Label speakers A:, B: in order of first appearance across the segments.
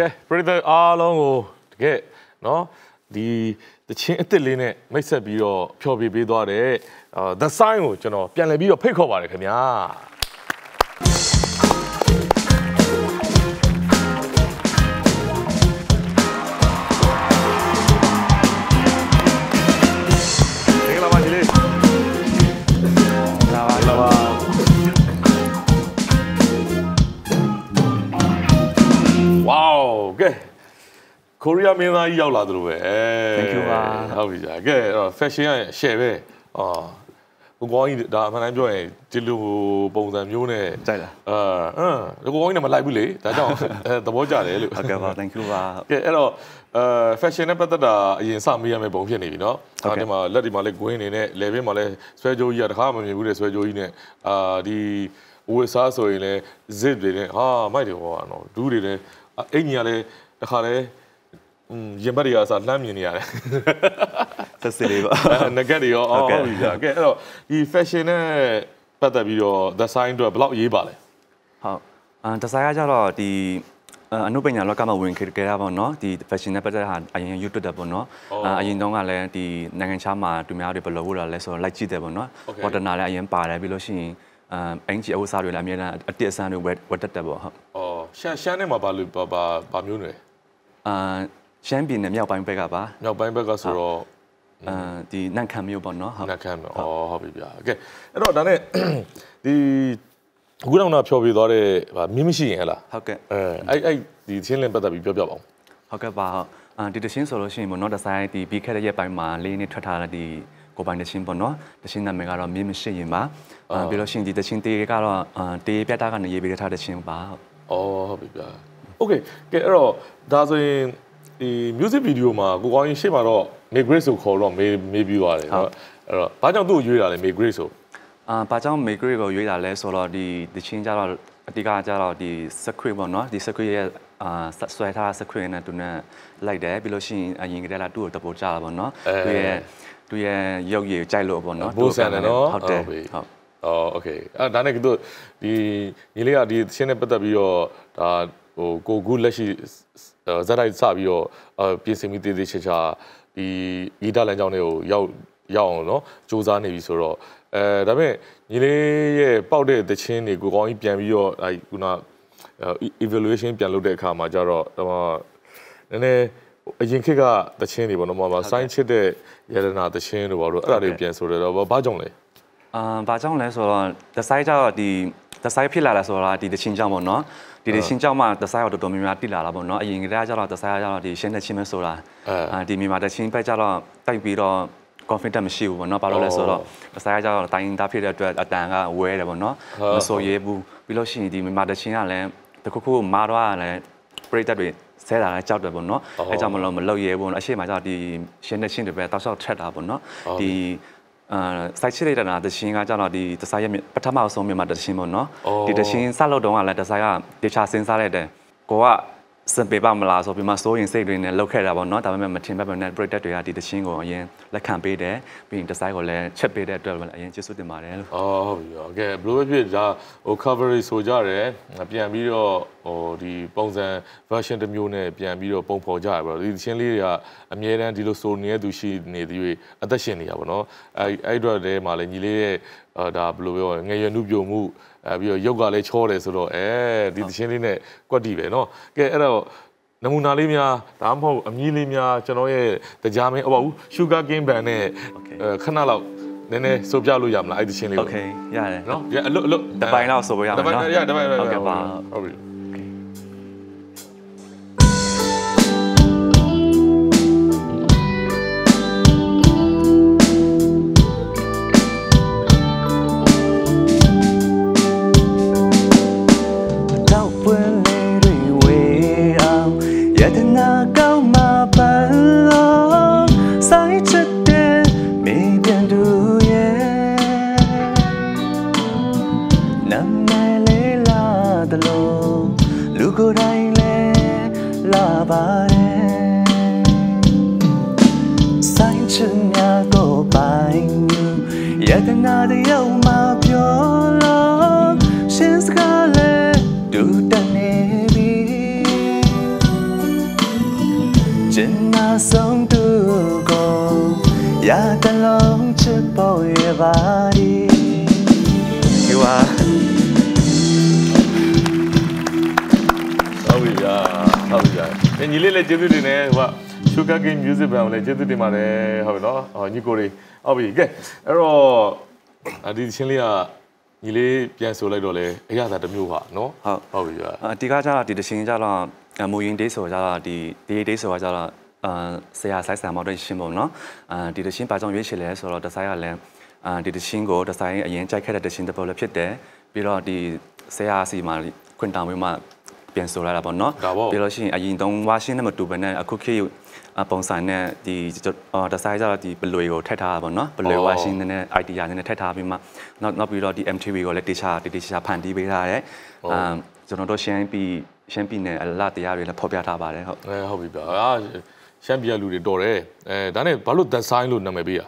A: ကဲပရိသတ်အားလုံးကိုတကယ်နော်ဒီတချင်းအစ်စ်လေးနဲ့မိတ်ဆက်ပြီးတော့ဖျော်ဖြေပေးသွားတဲ့The Sign ကိုကျွန်တော်ပြန်လည်ပြီးတော့ဖိတ်ခေါ်ပါတယ်ခင်ဗျာကိုရီးယားမင်းသားကြီးရောက်လာသလိုပဲ
B: Thank you ပါ
A: ဟုတ်ပြီကြာကဲအဲ့တော့ fashion ရဲ့ share ပဲကိုကောင်းကြီးဒါအမှန်တမ်းပြောရင်ဒီလိုပုံစံမျိုးနဲ့
B: ကြိုက်လား
A: ကိုကောင်းကြီးနဲ့မလိုက်ဘူးလေဒါကြောင့်သဘောကျတယ်လို့
B: ဟုတ်ကဲ့ပါ thank you ပါ
A: ကဲအဲ့တော့fashion နဲ့ပတ်သက်တာအရင်စမေးရမယ့်ပုံဖြစ်နေပြီเนาะဒီမှာလက်ဒီမှာလည်း green နေနဲ့ level မှာလည်းဆွဲကြိုးကြီးကတခါမှမမြင်ဘူးတဲ့ဆွဲကြိုးကြီးနဲ့ဒီဝေစားဆိုရင်လည်း zip တွေနဲ့မိုက်တယ်ဟောနော်ဒူးတွေလည်းအင်ကြီးကလည်းတခါလည်းရင်ဘတ်တွေကစားလှမ်းမြင်နေရတယ်
B: သက်စစ်လေးပါ
A: ငကက်တွေရောဟုတ်ပြီကြာကဲအဲ့တော့ဒီ fashion နဲ့ပတ်သက်ပြီးတော့ The Sign အတွက်ဘယ်လောက်ရေးပါလဲ
B: ဟုတ်The Sign ကကြတော့ဒီအနုပညာလောကမှာဝင်ခဲ့ကြတာပေါ့နော်ဒီ fashion နဲ့ပတ်သက်တာအရင် YouTube တက်ပေါ့နော်အရင်တုန်းကလည်းဒီနိုင်ငံခြားမှာသူများတွေဘယ်လိုလုပ်တာလဲဆိုတော့လိုက်ကြည့်တယ်ပေါ့နော်ပေါ်တနာလည်းအရင်ပါတယ်ပြီးလို့ရှိရင်အင်ဂျီအဝစားတွေလည်းအများအားအတစ်အဆန်းတွေဝတ်တက်တယ်ပေါ့ဟုတ်
A: ရှမ်းနဲ့မှာဘာမျိုးတွေ
B: ရှမ်းပြည်နယ်မြောက်ပိုင်းဘက်ကပါ
A: မြောက်ပိုင်းဘက်ကဆိုတော့
B: ဒီနန့်ခမ်းမျိုးပေါ့နော်
A: နန့်ခမ်းမျိုးဟုတ်ပြီဗျာโอเคအဲ့တော့ဒါနဲ့ဒီအခုတော့ဖြော်ပြသွားတဲ့မင်းမရှိရင်ဟဲ့လား
B: ဟုတ်ကဲ့
A: အဲ့ဒီချင်းလင်းပတ်သက်ပြီးပြောပြပါဦး
B: ဟုတ်ကဲ့ပါဒီတချင်းဆိုလို့ရှိရင်ပေါ့နော်ဒီဇိုင်းဒီပြီးခဲ့တဲ့ရက်ပိုင်းမှာလေးနဲ့ထွက်ထားတဲ့ဒီကိုပိုင်တချင်းပေါ့နော်တချင်းနာမည်ကတော့မင်းမရှိရင်ပါပြီးလို့ရှိရင်ဒီတချင်းတေးကတော့တေးပြတာကနေရေးပေးထားတဲ့ချင်းပါ
A: ဟုတ်ပြီဗျာโอเคကဲအဲ့တော့ဒါဆိုရင်ဒီ music video မှာကိုကောင်းရင်ရှေ့မှာတော့ May Grace ကိုခေါ်တော့မေးပြီးသွားတယ်เนาะအဲ့တော့ဘာကြောင့်သူ့ကိုရွေးတာလဲ May Grace ကို
B: ဘာကြောင့် May Grace ကိုရွေးတာလဲဆိုတော့ဒီတချင်းကြတော့အတိကကြတော့ဒီ script ပေါ့နော်ဒီ script ရဲ့ဆွဲထား script နဲ့သူနဲ့လိုက်တယ်ပြီးလို့ရှိရင်အရင်ကတည်းကသူ့ကိုတပို့ကြတာပေါ့နော်သူရဲ့ရုပ်ရည်ကြိုက်လို့ပေါ့နော်
A: ဘိုးဆန်တယ်နော်
B: ဟုတ်တယ်ဟုတ်
A: โอเคဒါနဲ့ကတော့ဒီညီလေးကဒီတချင်းနဲ့ပတ်သက်ပြီးတော့ဒါကိုကူလက်ရှိဇက်တိုက်စပြီးတော့ပြင်ဆင်ပြီးတည်တည်ချာချာဒီဂီတလမ်းကြောင်းတွေကိုရောက်အောင်เนาะစူးစမ်းနေပြီဆိုတော့ဒါပေမဲ့ညီလေးရဲ့ပေါက်တဲ့သချင်းတွေကိုကောင်းကြီးပြန်ပြီးတော့ခုနevaluation ပြန်လုပ်တဲ့အခါမှာကျတော့နည်းနည်းအရင်ခေတ်ကသချင်းတွေပေါ့နော်မှာဆိုင်းချစ်တဲ့ရတနာသချင်းတွေပေါ့လို့အဲ့ဒါတွေပြန်ဆိုတယ်တော့ဘာကြောင့်လဲ
B: ဘာကြောင့်လဲဆိုတော့ The Sign ကျတော့ဒီ The Sign ဖြစ်လာတာဆိုတာဒီသချင်းကြောင့်ပေါ့နော်ဒီသချင်းကြောင့်မှ The Sign ကိုတော်တော်များများတိလာတာပေါ့နော်အရင်ကတည်းကကျတော့ The Sign ကကျတော့ဒီရှင်းတဲ့ချင်းပဲဆိုတာဒီမြန်မာသချင်းပဲကျတော့တိုက်ပြီးတော့ confident မရှိဘူးပေါ့နော်ဘာလို့လဲဆိုတော့ The Sign ကကျတော့တိုင်းသားဖြစ်တဲ့အတွက်အတန်ကဝဲတယ်ပေါ့နော်မဆိုရဲဘူးပြီးလို့ရှိရင်ဒီမြန်မာသချင်းကလည်းတခုခုမာတော့ကလည်းပရိသတ်တွေဆဲတာလည်းကြောက်တယ်ပေါ့နော်အဲကြောင့်မလို့မလုပ်ရဲဘူးအရှိမကျတော့ဒီရှင်းတဲ့ချင်းတွေပဲတောက်လျှောက်ထက်တာပေါ့နော်ဒီစိုက်ချလိုက်တာတချင်းကကြတော့ဒီတစားရဲ့ပထမဆုံးမြန်မာတချင်းပေါ့နော်ဒီတချင်းစလုပ်တော့ကလည်းတစားကတေချာစဉ်းစားလိုက်တယ်ကိုကစင်ပေပါမလားဆိုပြီးမှစိုးရင်စိတ်တွေနဲ့လောက်ခဲ့တာပေါ့နော်ဒါပေမဲ့မထင်ပဲနဲ့ project တွေကဒီတချင်းကိုအရင်လက်ခံပေးတယ်ပြီးရင်ဒီဇိုင်းကိုလည်းချက်ပေးတဲ့အတွက်အရင်ကျေးဇူးတင်ပါတယ်လို့
A: ဟုတ်ပြီโอเคဘလို့ဖြစ်ဒါcoverage ဆိုကြတယ်ပြန်ပြီးတော့ဒီပုံစံ version တစ်မျိုးနဲ့ပြန်ပြီးတော့ပုံဖော်ကြရပါတော့ဒီတချင်းလေးတွေကအမြဲတမ်းဒီလိုဆိုနေတဲ့သူရှိနေသေး၍အသက်ရှင်နေတာပေါ့နော်အဲ့အတွက်တည်းမှာလည်းညီလေးရဲ့ဒါဘလို့ပြောငယ်ရွယ်နှုတ်ပြမှုပြီးတော့ရုပ်ကလည်းချောတယ်ဆိုတော့ဒီသချင်းလေးနဲ့ကွက်တီပဲเนาะကဲအဲ့တော့နမူနာလေးများဒါမှမဟုတ်အမည်လေးများကျွန်တော်ရဲ့တရားမင်းဟုတ်ပါဘူး Sugar King Band နဲ့ခဏလောက်နည်းနည်းဆိုပြလို့ရမလားအဲ့ဒီချင်းလေးကို
B: Okay ရတယ်
A: เนาะအလွတ်
B: တပိုင်းလောက်ဆိုပြရမှာเนาะ
A: တပိုင်း
B: ဟုတ်ကဲ့ပါ
A: ဟုတ်ပြီ
C: တ
A: ညီလေးလည်းကျေးဇူးတင်တယ်ဟိုက Sugar King Music Band လည်းကျေးဇူးတင်ပါတယ်ဟုတ်ပြီနော်ညီကိုတွေဟုတ်ပြီကဲအဲ့တော့ဒီချင်းလေးကညီလေးပြန်ဆိုလိုက်တော့လေအရသာတစ်မျိုးပါနော်ဟုတ်ပြီဗျာ
B: အတီးကကြတော့ဒီတချင်းကြတော့မူရင်ဒေးဆိုကြတော့ဒီဒေးဆိုကြတော့ဆရာဆိုင်ဆရာမော်တဲ့ရှင်ပေါ့နော်ဒီတချင်းပါကြောင့်ရွေးချယ်လဲဆိုတော့တဆိုင်ကလည်းဒီတချင်းကိုတဆိုင်အရင်ကြိုက်ခဲ့တဲ့တချင်းတစ်ပုဒ်လည်းဖြစ်တယ်ပြီးတော့ဒီဆရာစီမှာခွင့်တောင်းပြီးမှပြန်ဆိုလာတာပေါ့နော်ပြီးလို့ရှိရင်အရင်တုန်းဝါရှင်နဲ့မတူဘဲနဲ့အခုခေတ်ပုံစံနဲ့ဒီတဆိုင်ကြတော့ဒီဘလွေကိုထည့်ထားတာပေါ့နော်ဘလွေဝါရှင်နဲ့ idea နဲ့ထည့်ထားပြီးမှနောက်ပြီးတော့ဒီ MTV ကိုလည်းတေချာဖန်တီးပေးထားတယ်ကျွန်တော်တို့ရှမ်းပြည်နယ်အလားတရားတွေလည်းဖော်ပြထားပါတယ်ဟုတ်
A: ဟုတ်ပြီဗျာရှမ်းပြည်လူတွေတော်တယ်ဒါနဲ့ဘာလို့ design လို့နာမည်ပေး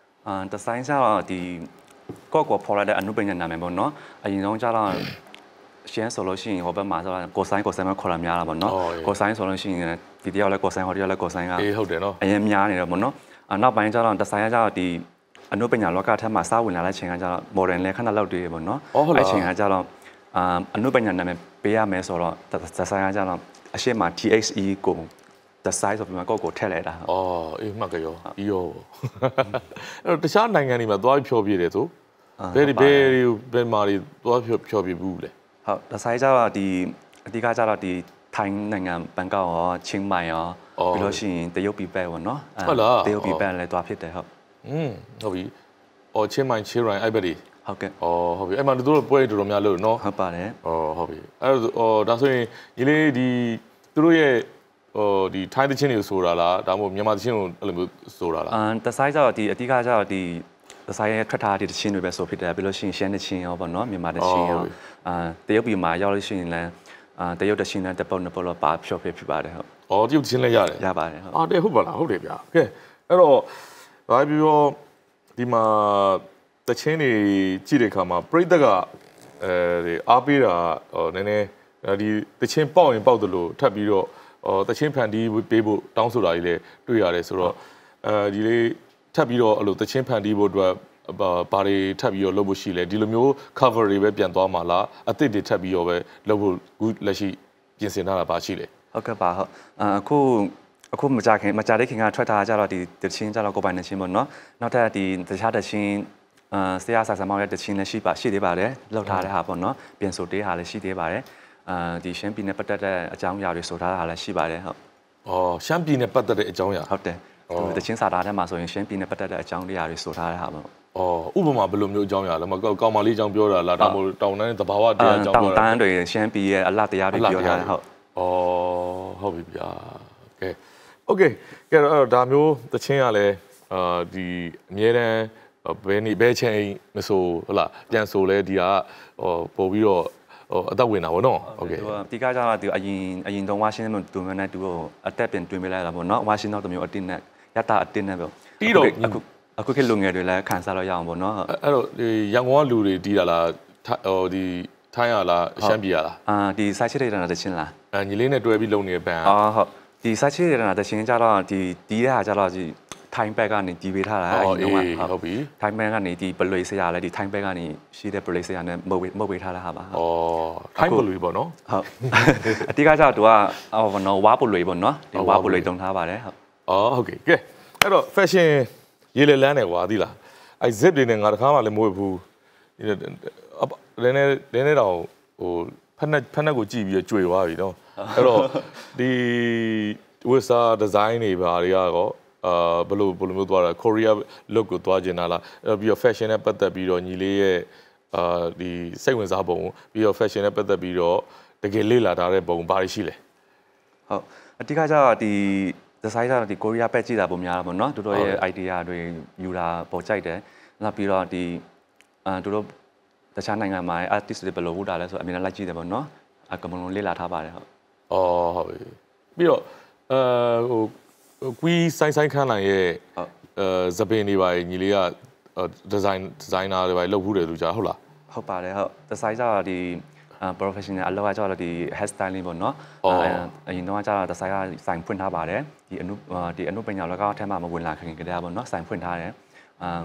B: design ကျတော့ဒီကော့ဖော်ရတဲ့အနုပညာနာမည်ပေါ့နော်အရင်ဆုံးကျတော့ရှမ်းဆိုလို့ရှိရင်ဟိုဘက်မှာဆိုတော့ကိုဆိုင်မခေါ်လာများတာပေါ့နော်ကိုဆိုင်ဆိုလို့ရှိရင်ဒီတယောက်လည်းကိုဆိုင်ဟိုတယောက်လည်းကိုဆိုင်က
A: ဟုတ်တယ်နော်
B: အရင်များနေတယ်ပေါ့နော်နောက်ပိုင်းကျတော့ design ကျတော့ဒီအနုပညာလောကထက်မှာစဝင်လာတဲ့ချိန်ကကျတော့ modern လည်းခဏလောက်တည်းပေါ့နော်အဲ့ချိန်ကကျတော့အနုပညာနာမည်ပေးရမယ်ဆိုတော့ design ကကျတော့အရှိမ TXE ကိုthe size of မှာကိုထည့်လိုက်တာ
A: အေးမှတ်ကြရောပြီးရောအဲ့တော့တခြားနိုင်ငံတွေမှာသွားဖြောပြတယ်ဆိုဘယ်မှာတွေသွားဖြောပြဘူးလေ
B: ဟုတ် the size ကျတော့ဒီအဓိကကျတော့ဒီထိုင်းနိုင်ငံဘန်ကောက်ရောချင်းမိုင်ရောပြီးလို့ရှိရင်တရုတ်ပြည်ပဲပေါ့နော်တရုတ်ပြည်ပဲလည်းသွားဖြစ်တယ်ဟုတ်
A: ဟုတ်ပြီချင်းမိုင်ချင်းရိုင်းအဲ့ဘက်တွေ
B: ဟုတ်ကဲ့
A: ဟုတ်ပြီအဲ့မှာတို့ပွဲတော်တော်များလို့နော်
B: ဟုတ်ပါတယ်
A: ဟုတ်ပြီအဲ့တော့ဒါဆိုရင်ညီလေးဒီသူတို့ရဲ့ဒီထိုင်းသချင်းတွေကိုဆိုတာလားဒါမှမဟုတ်မြန်မာသချင်းကိုအဲ့လိုမျိုးဆိုတာလား
B: တဆိုင်ကျတော့ဒီအတိကကျတော့ဒီတဆိုင်ရဲ့ထွက်ထားတဲ့သချင်းတွေပဲဆိုဖြစ်တယ်ပြီးလို့ရှိရင်ရှမ်းသချင်းရောပေါ့နော်မြန်မာသချင်းရောတရုတ်ပြည်မှာရောက်လို့ရှိရင်လည်းတရုတ်သချင်းနဲ့တပုတ်နှစ်ပုတ်တော့ပါဖြောဖြစ်ပါတယ်ဟုတ်
A: တရုတ်သချင်းလည်းရတယ်
B: ရပါတယ်ဟုတ်
A: တဲ့ဟုတ်ပါလားဟုတ်တယ်ဗျာကဲအဲ့တော့ဘာပြောဒီမှာသချင်းတွေကြည့်တဲ့အခါမှာပြိတ္တကအားပေးတာနည်းနည်းဒီသချင်းပေါက်ရင်ပေါက်တယ်လို့ထပ်ပြီးတော့တချင်းဖန်တီးပေးဖို့တောင်းဆိုတာကြီးလည်းတွေ့ရတယ်ဆိုတော့ဒီလေးထပ်ပြီးတော့အဲ့လိုတချင်းဖန်တီးဖို့အတွက်ဘာတွေထပ်ပြီးတော့လုပ်ဖို့ရှိလဲဒီလိုမျိုး cover တွေပဲပြန်သွားမှာလားအသစ်တွေထပ်ပြီးတော့ပဲလုပ်ဖို့ခုလက်ရှိပြင်ဆင်ထားတာပါရှိလဲ
B: ဟုတ်ကဲ့ပါဟုတ်အခုမကြတဲ့ခင်ကထွက်ထားကြတော့ဒီတချင်းကြတော့ကိုပိုင်နေချင်းပေါ့နော်နောက်ထပ်ဒီတခြားတချင်းဆရာဆာဆာမောင်ရဲ့တချင်းလည်းရှိသေးပါတယ်လောက်ထားတဲ့ဟာပေါ့နော်ပြင်ဆိုတေးဟာလည်းရှိသေးပါတယ်ဒီရှမ်းပြည်နယ်ပတ်သက်တဲ့အကြောင်းအရာတွေဆိုထားတာလည်းရှိပါတယ်ဟုတ်
A: ရှမ်းပြည်နယ်ပတ်သက်တဲ့အကြောင်းအရာ
B: ဟုတ်တယ်တချင်းစာသားထဲမှာဆိုရင်ရှမ်းပြည်နယ်ပတ်သက်တဲ့အကြောင်းတရားတွေဆိုထားတဲ့ဟာပေါ့
A: ဥပမာဘယ်လိုမျိုးအကြောင်းအရာလဲမကောင်မလေးအကြောင်းပြောတာလားဒါမှမဟုတ်တောင်တန်းသဘာဝတရားအကြောင်းပြောတာ
B: တောင်တန်းတွေရှမ်းပြည်ရဲ့အလှတရားတွေပြောတာဟုတ်
A: ဟုတ်ပြီဗျာကဲโอเคကဲတော့ဒါမျိုးတချင်းကလည်းဒီအမြဲတမ်းဘယ်ချိန်မဆိုဟုတ်လားပြန်ဆိုလဲဒီကပို့ပြီးတော့အသက်ဝင်တာပေါ့နော်โอเค
B: ဒီကကြတော့သူအရင်တုန်းဝါရှင်တန်တူမနဲ့သူကိုအသက်ပြန်တွင်ပေးလိုက်တာပေါ့နော်ဝါရှင်တန်တမျိုးအတင်းနဲ့ရတာအတင်းနဲ့ပေါ့
A: တီးတော့
B: အခုခေတ်လူငယ်တွေလည်းခံစားလို့ရအောင်ပေါ့နော်
A: အဲ့တော့ဒီရန်ကုန်ကလူတွေတီးတာလားဒီထိုင်းရလားရှမ်းပြည်ရလား
B: ဒီစိုက်ချစ်တဲ့တချင်းလား
A: ညီလေးနဲ့တွဲပြီးလုံနေတဲ့ဘန်
B: ဟုတ်ဒီစိုက်ချစ်တဲ့တချင်းကြတော့ဒီတီးတဲ့ဟာကြတော့ဒီထိုင်းဘက်ကနေတီးပေးထားတာ
A: ဟုတ်ပြီ
B: ထိုင်းဘက်ကနေဒီဘလွေဆရာလည်းဒီထိုင်းဘက်ကနေရှိတဲ့ဘလွေဆရာနဲ့မုတ်ပေးထားတာဟာပါ
A: ထိုင်းဘလွေပေါ့နော်
B: ဟုတ်အတိကကျတော့သူကဘောနော်ဝါဘလွေပေါ့နော်ဒီဝါဘလွေတုံထားပါတယ်ဟုတ်
A: ဟုတ်ကဲ့ကဲအဲ့တော့ fashion ရေးလေလန်းနေကွာသိလားအဲ့ zip တွေနဲ့ငါတခါမှလည်းမဝတ်ဘူးနည်းနည်းတော့ဟိုဖက်နက်ကိုကြည့်ပြီးတော့ကြွေသွားပြီနော်အဲ့တော့ဒီဝစ်စာ design တွေဘာတွေကတော့ဘယ်လိုမျိုးသွားတာ Korea look ကိုသွားကျင်တာလားပြီးတော့ fashion နဲ့ပတ်သက်ပြီးတော့ညီလေးရဲ့ဒီစိတ်ဝင်စားပုံပြီးတော့ fashion နဲ့ပတ်သက်ပြီးတော့တကယ်လေ့လာထားတဲ့ပုံဘာတွေရှိလဲ
B: ဟုတ်အတိကကျတော့ဒီ design ကတော့ဒီ Korea ပဲကြည့်တာပုံများတာပေါ့နော်သူတို့ရဲ့ idea တွေယူတာပေါ်ကြိုက်တယ်နောက်ပြီးတော့ဒီသူတို့တခြားနိုင်ငံမှာ artist တွေဘယ်လိုဝတ်တာလဲဆိုအမြင်နဲ့လိုက်ကြည့်တယ်ပေါ့နော်အကမလုံးလေ့လာထားပါတယ်ဟုတ်
A: ဟုတ်ပြီပြီးတော့ဟိုကွီးဆိုင်ခန်းနိုင်ရဲ့ဇပင်တွေပါညီလေးကဒီဇိုင်နာတွေပါလုပ်ဘူးတယ်သူကြားဟုတ်လား
B: ဟုတ်ပါတယ်ဟုတ်ဒီဇိုင်ကျတော့ဒီ professional အလောကကျတော့ဒီ hair styling ပေါ့နော်အရင်တော့ကျတော့ဒီဇိုင်ကဆိုင်ဖွင့်ထားပါတယ်ဒီအနုပညာလောကအထက်မှာမဝင်လာခင်ကတည်းကပေါ့နော်ဆိုင်ဖွင့်ထားတယ်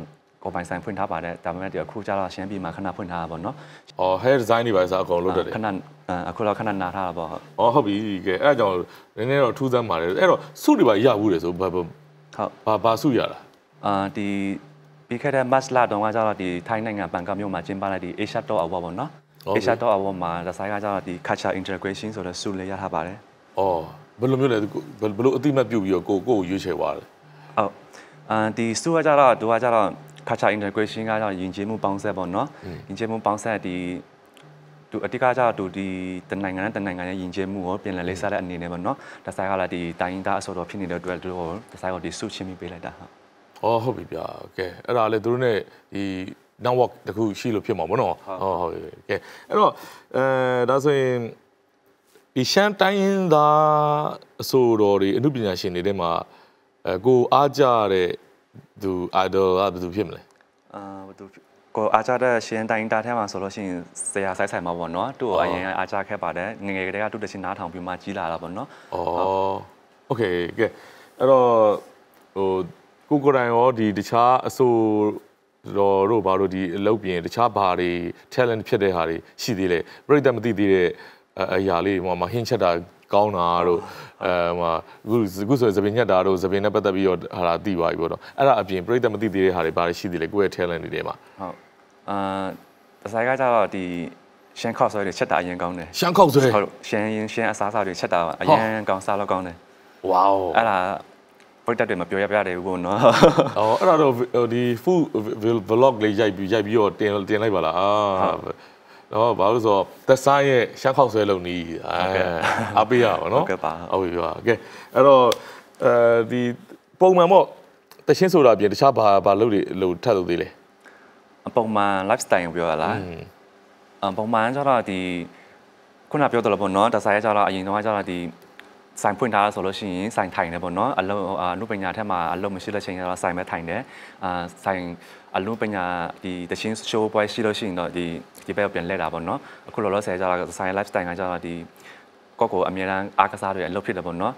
B: ကိုပိုင်ဆိုင်ဖွင့်ထားပါတယ်ဒါပေမဲ့ဒီအခုကျတော့ရှမ်းပြည်မှာခဏဖွင့်ထားတာပေါ့နော်
A: အော် hair design တွေပါစားအကုန်လုပ်တယ်
B: ခဏအခုတော့ခဏနားထားတာပေါ့
A: အော်ဟုတ်ပြီကဲအဲ့ဒါကြောင့်နည်းနည်းတော့ထူးဆန်းပါတယ်အဲ့တော့စုတွေပါရဘူးလေဆိုဘာစုရလား
B: ဒီပြီးခဲ့တဲ့ match လတုန်းကကျတော့ဒီထိုင်းနိုင်ငံဘန်ကောက်မြို့မှာကျင်းပလိုက်ဒီ Asia Top Award ပေါ့နော် Asia Top Award မှာဒီဇိုင်းကကျတော့ဒီ culture integration ဆိုတဲ့ဆုလေးရထားပါတယ်
A: အော်ဘယ်လိုမျိုးလဲဘယ်လိုအတိမတ်ပြုတ်ပြီးတော့ကိုရွေးချယ်သွားလဲ
B: ဟုတ်ဒီဆုကကျတော့သူကကျတော့ culture integration ကကျတော့ယဉ်ကျေးမှုပေါင်းစပ်ပေါ့နော်ယဉ်ကျေးမှုပေါင်းစပ်ဒီသူအတိကကျတော့သူဒီတနိုင်ငံနဲ့တနိုင်ငံရဲ့ယဉ်ကျေးမှုကိုပြင်လည်လေးစားတဲ့အနေနဲ့ပေါ့နော်ဒီဇိုင်းကလည်းဒီတိုင်းသားအစောတော်ဖြစ်နေတဲ့အတွက်သူတို့ဒီဇိုင်းကိုဒီဆုချင်းပြီးပေးလိုက်တာဟုတ်
A: ဟုတ်ပြီဗျာကဲအဲ့ဒါလေသူတို့ ਨੇ ဒီ network တခုရှိလို့ဖြစ်မှာပေါ့နော်ဟုတ်ကဲအဲ့တော့ဒါဆိုရင်ဒီရှမ်းတိုင်းသားအဆိုတော်တွေအမှုပညာရှင်တွေထဲမှာကိုအားကြတဲ့သူ idol ကဘယ်သူဖြစ်မလဲ
B: ဘယ်သူကိုအားကြတဲ့ရှမ်းတိုင်းသားထဲမှာဆိုလို့ရှိရင်ဆရာဆိုင်မှာပေါ့နော်သူ့ကိုအရင်အားကြခဲ့ပါတယ်ငငယ်ကတည်းကသူ့တချင်နားထောင်ပြီးမှကြီးလာတာပေါ့နော်
A: โอเคကဲအဲ့တော့ကိုကိုတိုင်ရောဒီတခြားအဆိုတော်တို့ဘာလို့ဒီအလုပ်ပြင်တခြားဘာတွေ talent ဖြစ်တဲ့ဟာတွေရှိသေးလဲပြိတ္တမသိသေးတဲ့အရာလေးဟိုမှာဟင်းချက်တာကောင်းတာတို့အခုဆိုသပင်ညက်တာတို့သပင်နဲ့ပတ်သက်ပြီးတော့ဟာလာသိသွားပြီပေါ့နော်အဲ့ဒါအပြင်ပြိတ္တမသိသေးတဲ့ဟာတွေဘာတွေရှိသေးလဲကိုယ့်ရဲ့ talent တွေထဲမှာ
B: ဟုတ်ဒီဇိုင်းကကျတော့ဒီရှမ်းခောက်ဆွဲတွေချက်တာအရင်ကောင်းတယ်
A: ရှမ်းခောက်ဆွဲ
B: ဟုတ်ရှမ်းအစားအစာတွေချက်တာအရင်ကောင်းစားလို့ကောင်းတယ်
A: ဝေါ
B: အဲ့ဒါပရိသတ်တွေမပြောရပြတယ်ဘူးပေါ့နော်
A: အဲ့ဒါတော့ဒီ food vlog လေးရိုက်ပြီးတော့တင်လိုက်ပါလားတော့ဘာလို့ဆိုတော့သက်ဆိုင်ရဲ့ရှမ်းခောက်ဆွဲလုံးနီးအားပေးရပါနော်
B: ဟုတ်ကဲ့ပါ
A: ဟုတ်ပြီပါကဲအဲ့တော့ဒီပုံမှန်ပေါ့တချင်းဆိုတာအပြင်တခြားဘာလုပ်တွေလို့ထပ်လုပ်သေးလဲ
B: ပုံမှန် lifestyle ကိုပြောရလားပုံမှန်ကျတော့ဒီခုနပြောတော့ပေါ့နော်တဆိုင်ကျတော့အရင်တော့ကျတော့ဒီဆိုင်ဖွင့်ထားဆိုလို့ရှိရင်ဆိုင်ထိုင်တယ်ပေါ့နော်အလုံးပညာထက်မှာအလုံးမရှိတဲ့ချိန်ကျတော့ဆိုင်ပဲထိုင်တယ်ဆိုင်အလုံးပညာဒီတချင်း show ပွဲရှိလို့ရှိရင်တော့ဒီဘက်ပြန်လဲတာပေါ့နော်အခုလောလောဆယ်ကျတော့ဆိုင် lifestyle ကကျတော့ဒီကိုအမြဲတမ်းအားကစားတွေအလုပ်ဖြစ်တယ်ပေါ့နော်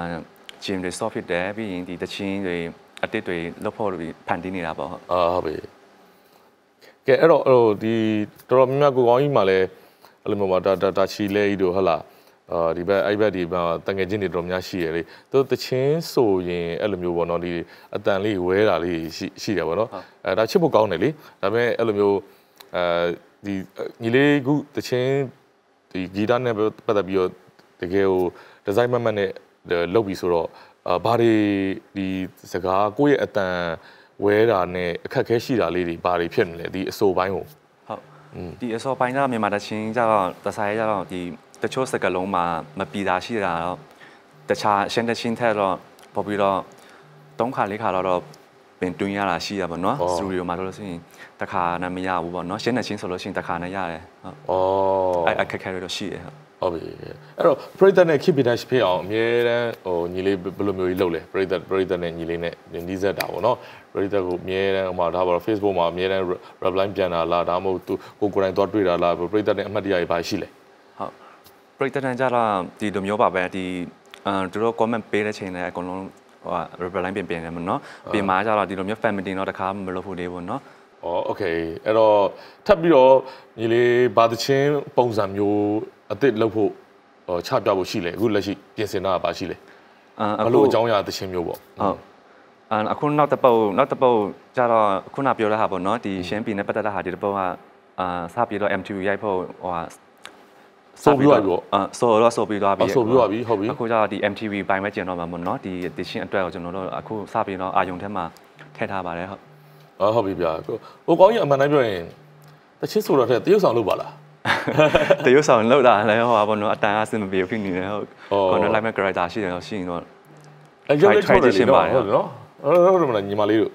B: gym တွေ soft ဖြစ်တယ်ပြီးရင်ဒီတချင်းတွေအတစ်တွေလုပ်ဖို့ဖန်တီးနေတာပေါ့
A: ဟုတ်ပြီကဲအဲ့တော့ဒီတော်တော်များများကိုကောင်းကြီးမှလည်းအဲ့လိုမျိုးပါတာချီလဲကြီးတို့ဟုတ်လားဒီဘက်အဲ့ဘက်ဒီမှာတငယ်ချင်းတွေတော်များရှိရလေသူတချင်းဆိုရင်အဲ့လိုမျိုးပေါ့နော်ဒီအတန်လေးဝဲတာလေးရှိတယ်ပေါ့နော်ဒါချစ်ဖို့ကောင်းတယ်လေဒါပေမဲ့အဲ့လိုမျိုးဒီညီလေးခုတချင်းဒီဂီတနဲ့ပတ်သက်ပြီးတော့တကယ်ဟိုဒီဇိုင်းမတ်နဲ့လုပ်ပြီးဆိုတော့ဘာတွေဒီစကားကိုယ့်ရဲ့အတန်ဝဲတာနဲ့အခက်ခဲရှိတာလေးတွေဘာတွေဖြစ်နေလဲဒီအဆိုပိုင်းကို
B: ဟုတ်ဒီအဆိုပိုင်းကမြန်မာတချင်းကျတော့တဆိုင်ကျတော့ဒီတချို့စကားလုံးမှာမပြီးတာရှိတာတော့တခြားရှင်းတဲ့ရှင်းထက်တော့ပို့ပြီးတော့3ခါ4ခါတော့ပင်တွင်းရတာရှိရပါတော့စတူဒီယိုမှာလို့ဆိုရင်တစ်ခါနဲ့မရဘူးပေါ့နော်ရှင်းတဲ့ရှင်းဆိုလို့ရှိရင်တစ်ခါနဲ့ရတယ်ဟုတ်အခက်ခဲတော့ရှိတယ်
A: ဟုတ်ပြီအဲ့တော့ပရိသတ်နဲ့ keep it touch ဖြစ်အောင်အမြဲတမ်းညီလေးဘယ်လိုမျိုးကြီးလုပ်လဲပရိသတ်နဲ့ညီလေးနဲ့နီးစပ်တာပေါ့နော်ပရိသတ်ကိုအမြဲတမ်းဟိုမှာဒါပါတော့ Facebook မှာအမြဲတမ်း reply ပြန်တာလားဒါမှမဟုတ်သူကိုယ်တိုင်သွားတွေ့တာလားပရိသတ်နဲ့အမှတ်တရတွေဘာရှိလဲ
B: ပရိသတ်ကြတော့ဒီလိုမျိုးပါပဲဒီသူတို့ comment ပေးတဲ့ချိန်နဲ့အကုန်လုံးဟို reply ပြင်တယ်မနော်ပြင်မှာကြတော့ဒီလိုမျိုး family တော့တခါမလုပ်ဖို့လေးပေါ့နော်
A: โอเคအဲ့တော့ထပ်ပြီးတော့ညီလေးဘာသချင်းပုံစံမျိုးအသစ်လုပ်ဖို့ချပြဖို့ရှိလဲအခုလက်ရှိပြင်ဆင်တာပါရှိလဲဘလို့အကြောင်းအရာသချင်းမျိုးပေါ့
B: ဟုတ်အခုနောက်တစ်ပုတ်ကြတော့ခုနပြောတဲ့ဟာပေါ့နော်ဒီရှမ်းပြည်နဲ့ပတ်သက်တဲ့ဟာဒီတစ်ပုတ်ကစပြီးတော့ MTV ရိုက်ဖို့ဟို
A: ဆိုပြီးသွားပြီပေါ့
B: ဆိုပြီးသွားပြီ
A: ဆိုပြီးသွားပြီဟုတ်ပြီ
B: အခုကျတော့ဒီ MTV ဘိုင်ပဲကျင်တော့မှာပေါ့နော်ဒီရှင်းအတွက်ကိုကျွန်တော်တို့အခုစပြီးတော့အာယုံထဲမှာထည့်ထားပါတယ်ဟုတ်
A: ဟုတ်ပြီဗျာကိုကောင်းကြီးအမှန်တိုင်းပြောရင်တချစ်ဆိုတော့တရုတ်ဆောင်လုပ်ပါလား
B: တရုတ်ဆောင်လုပ်တာလည်းဟောပါဘောနော်အတန်အဆင်မပြေဖြစ်နေတယ်ဟုတ်ကွန်ထရိုက်လိုက်မဲ့ character ရှိတယ်တော့ရှိရင်တော့
A: ရုပ်လေးထုတ်တယ်ဟုတ်နော်ဟုတ်တယ်မလားညီမလေးတို့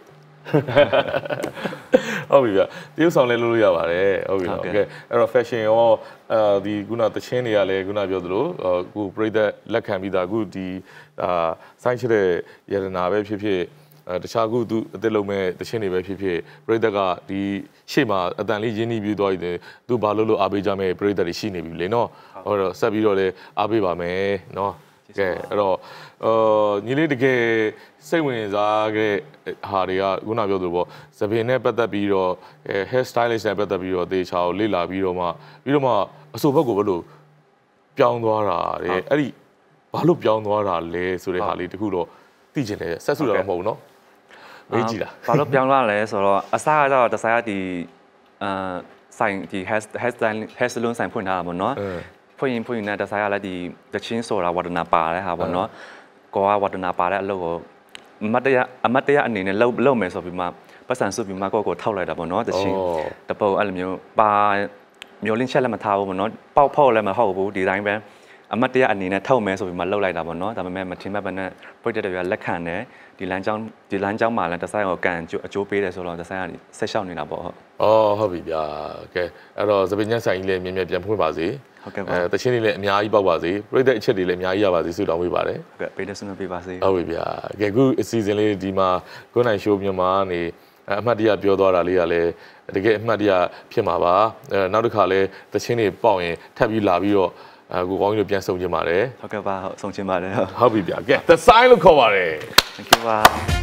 A: ဟုတ်ပြီဗျတရုတ်ဆောင်လည်းလုပ်လို့ရပါတယ်ဟုတ်ပြီโอเคအဲ့တော့ fashion ရောဒီခုနသချင်းတွေကလည်းခုနပြောသလိုအခုပြိသက်လက်ခံပြီးသားအခုဒီစိုင်းချတဲ့ရတနာပဲဖြစ်ဖြစ်တခြားခုသူအသက်လုံးမဲ့သချင်းတွေပဲဖြစ်ဖြစ်ပြိသက်ကဒီရှေ့မှာအတန်လေးရင်းနှီးပြီးသွားပြီသူဘာလို့အားပေးကြမဲ့ပြိသက်တွေရှိနေပြီလေနော်ဟောတော့ဆက်ပြီးတော့လည်းအားပေးပါမယ်နော်ကဲအဲ့တော့ညီလေးတကယ်စိတ်ဝင်စားခဲ့ဟာတွေကခုနပြောသလိုပေါ့သပင်နဲ့ပတ်သက်ပြီးတော့ hair stylist နဲ့ပတ်သက်ပြီးတော့တေချာကိုလေ့လာပြီးတော့မှအဆိုဘက်ကိုဘယ်လိုပြောင်းသွားတာတဲ့အဲ့ဒီဘာလို့ပြောင်းသွားတာလဲဆိုတဲ့ဟာလေးတခုတော့သိချင်တယ်ဆက်စုတော့မဟုတ်ဘူးเนาะမေးကြည့်တာ
B: ဘာလို့ပြောင်းသွားလဲဆိုတော့အစားကတော့တစားဒီဆိုင်ဒီ hair salon ဆိုင်ဖွင့်ထားတာပေါ့နော်ဖွင့်ရင်နဲ့တစားရလည်းဒီတချင်းဆိုတာဝါဒနာပါတဲ့ဟာပေါ့နော်ကိုကဝါဒနာပါတဲ့အလုပ်ကိုအမတ်တရားအနေနဲ့လုပ်မယ်ဆိုပြီးမှပတ်စံစုပြီးမှကိုထောက်လိုက်တာပေါ့နော်တချင်းတပုတ်အဲ့လိုမျိုးပါမျိုးလင်းချက်လည်းမထားဘူးပေါ့နော်ပေါက်ဖောက်လည်းမဟုတ်ဘူးဒီတိုင်းပဲအမတ်တရားအနေနဲ့ထုတ်မယ်ဆိုပြီးမှလှုပ်လိုက်တာပေါ့နော်ဒါပေမဲ့မထင်မှတ်ဘဲနဲ့ပြည့်တဲ့တွေကလက်ခံတယ်ဒီလမ်းကြောင်းမှာလည်းတဆိုင်ကိုကန်အကျိုးပေးတယ်ဆိုတော့တဆိုင်ကဆက်လျှောက်နေတာပေါ့ဟုတ်
A: ဟုတ်ပြီဗျာကဲအဲ့တော့သပင်ညက်ဆိုင်ကြီးလည်းမြင်ပြန်ဖွင့်ပါစေ
B: ဟုတ်ကဲ့ပါ
A: တချင်းလေးလည်းအများကြီးပေါက်ပါစေပြည့်တဲ့အချက်တွေလည်းအများကြီးရပါစေဆုတောင်းပေးပါတယ်
B: ဟုတ်ကဲ့ပေးတဲ့ဆုတောင်းပေးပါစေ
A: ဟုတ်ပြီဗျာကဲအခုအစီအစဉ်လေးဒီမှာကိုနိုင်ရှိုးမြန်မာနေအမှတ်တရပြောသွားတာလေးကလည်းတကယ်အမှတ်တရဖြစ်မှာပါနောက်တစ်ခါလဲတချင်းတွေပေါက်ရင်ထပ်ပြီးလာပြီးတော့ကိုကောင်းကြီးတို့ပြန်ဆုံချင်ပါတယ်
B: ဟုတ်ကဲ့ပါဟုတ်ဆုံချင်ပါတယ်
A: ဟုတ်ပြီဗျာကဲ The Sign လို့ခေါ်ပါတယ်
B: Thank you ပါ